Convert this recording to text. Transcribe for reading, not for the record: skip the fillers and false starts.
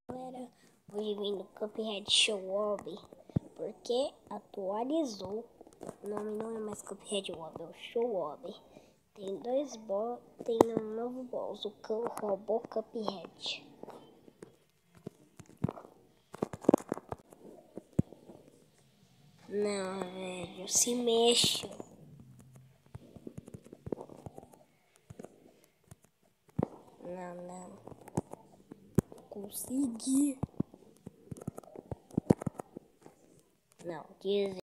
Galera, hoje vim no Cuphead Show Hobby, porque atualizou. O nome não é mais Cuphead Hobby, é o Show Hobby. Tem dois boss, tem um novo boss, o robô Cuphead. Não, velho, se mexe. Não. Consegui. Não, diz.